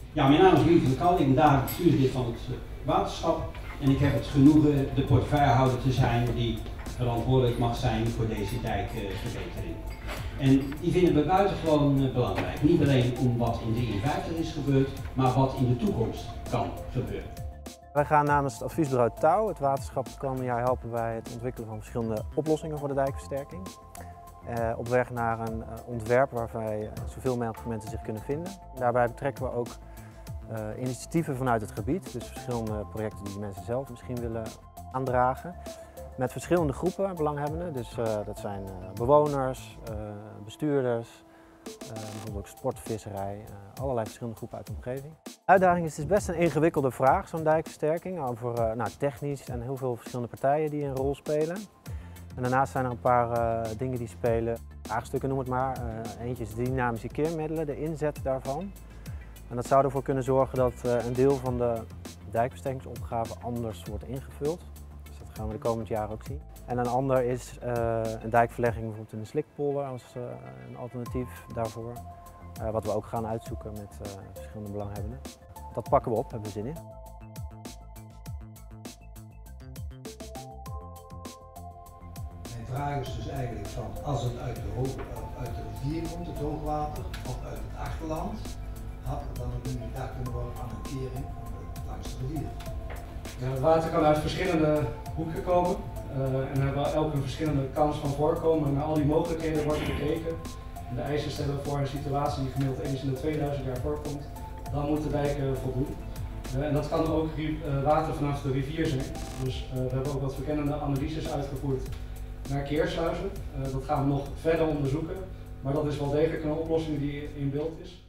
Ja, mijn naam is Lieve de Kal, ik ben dagelijks bestuurslid van het waterschap en ik heb het genoegen de portefeuillehouder te zijn die verantwoordelijk mag zijn voor deze dijkverbetering. En die vinden we buitengewoon belangrijk. Niet alleen om wat in 53 is gebeurd, maar wat in de toekomst kan gebeuren. Wij gaan namens het adviesbureau Touw, het waterschap, het komende jaar helpen bij het ontwikkelen van verschillende oplossingen voor de dijkversterking. Op weg naar een ontwerp waarbij zoveel mogelijk mensen zich kunnen vinden. Daarbij betrekken we ook initiatieven vanuit het gebied, dus verschillende projecten die de mensen zelf misschien willen aandragen. Met verschillende groepen belanghebbenden, dus dat zijn bewoners, bestuurders, bijvoorbeeld ook sportvisserij, allerlei verschillende groepen uit de omgeving. De uitdaging is, het is best een ingewikkelde vraag, zo'n dijkversterking, over technisch en heel veel verschillende partijen die een rol spelen. En daarnaast zijn er een paar dingen die spelen, vraagstukken noem het maar. Eentje is dynamische keermiddelen, de inzet daarvan. En dat zou ervoor kunnen zorgen dat een deel van de dijkversterkingsopgave anders wordt ingevuld. Dus dat gaan we de komende jaren ook zien. En een ander is een dijkverlegging bijvoorbeeld in de slikpolder als een alternatief daarvoor. Wat we ook gaan uitzoeken met verschillende belanghebbenden. Dat pakken we op, hebben we zin in. Mijn vraag is dus eigenlijk van, als het uit de rivier komt, het hoogwater, of uit het achterland, had er dan een uniteit kunnen worden aan een kering langs de rivier. Ja, het water kan uit verschillende hoeken komen en we hebben elk een verschillende kans van voorkomen. En naar al die mogelijkheden wordt gekeken. En de eisen stellen voor een situatie die gemiddeld eens in de 2000 jaar voorkomt, dan moet de dijk voldoen. En dat kan ook water vanaf de rivier zijn. Dus we hebben ook wat verkennende analyses uitgevoerd naar keersluizen. Dat gaan we nog verder onderzoeken, maar dat is wel degelijk een oplossing die in beeld is.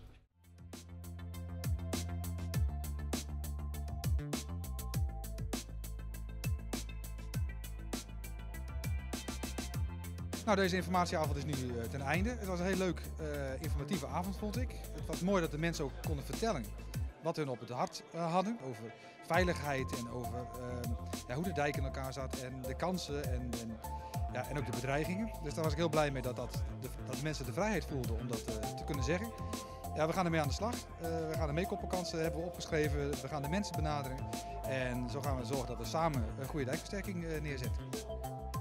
Nou, deze informatieavond is nu ten einde. Het was een heel leuk informatieve avond, vond ik. Het was mooi dat de mensen ook konden vertellen wat hun op het hart hadden over veiligheid en over hoe de dijk in elkaar zat en de kansen en ook de bedreigingen. Dus daar was ik heel blij mee dat de mensen de vrijheid voelden om dat te kunnen zeggen. Ja, we gaan ermee aan de slag. We gaan de meekoppenkansen hebben we opgeschreven. We gaan de mensen benaderen. En zo gaan we zorgen dat we samen een goede dijkversterking neerzetten.